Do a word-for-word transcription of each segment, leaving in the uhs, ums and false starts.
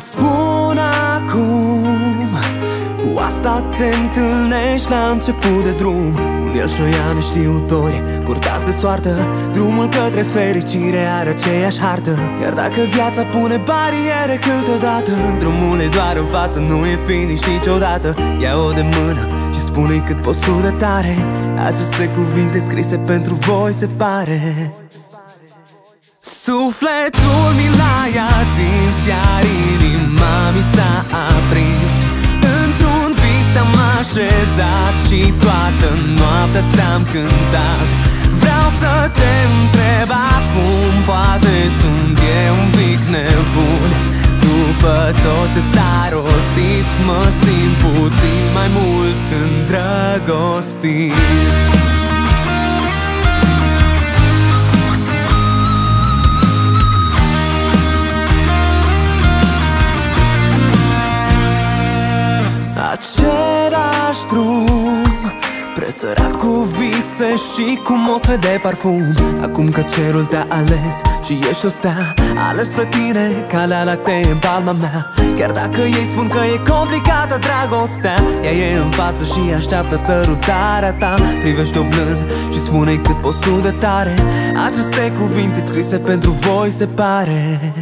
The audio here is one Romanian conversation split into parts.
Îți spun acum, cu asta te întâlnești la început de drum. Un el și o ea neștiutori, curtați de soartă. Drumul către fericire are aceeași hartă. Chiar dacă viața pune bariere câteodată, drumul e doar în față, nu e finish niciodată. Ia-o de mână și spune-i cât poți tu de tare. Aceste cuvinte scrise pentru voi se pare. Sufletul mi l-ai atins, iar inima mi s-a aprins. Într-un vis te-am așezat și toată noaptea ți-am cântat. Vreau să te întreb acum, poate sunt eu un pic nebun. După tot ce s-a rostit, mă simt puțin mai mult îndrăgostit. Același drum, presărat cu vise și cu mostre de parfum. Acum că cerul te-a ales și ești o stea, alergi spre tine, calea lactee în palma mea. Chiar dacă ei spun că e complicată dragostea, ea e în față și așteaptă sărutarea ta. Privește-o blând și spune-i cât poți tu de tare. Aceste cuvinte scrise pentru voi se pare.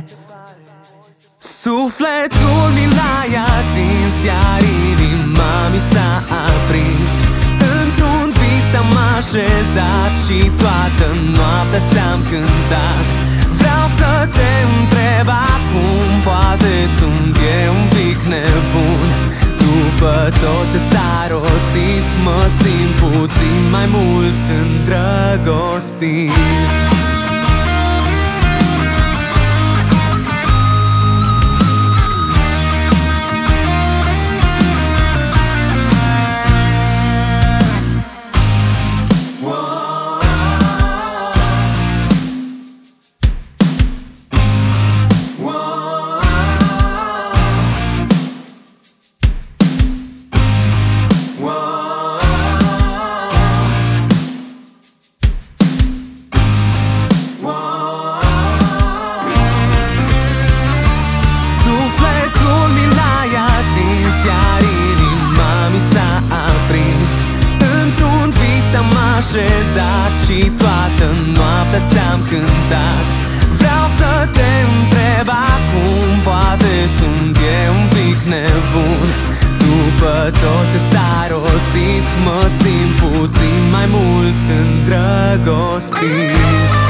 Sufletul mi l-ai atins, iar inima mi s-a aprins. Într-un vis te-am așezat și toată noaptea ți-am cântat. Vreau să te întreb acum, poate sunt eu un pic nebun. După tot ce s-a rostit, mă simt puțin mai mult îndrăgostit. Așezat și toată noaptea ți-am cântat. Vreau să te întreb acum, poate sunt eu un pic nebun. După tot ce s-a rostit, mă simt puțin mai mult îndrăgostit.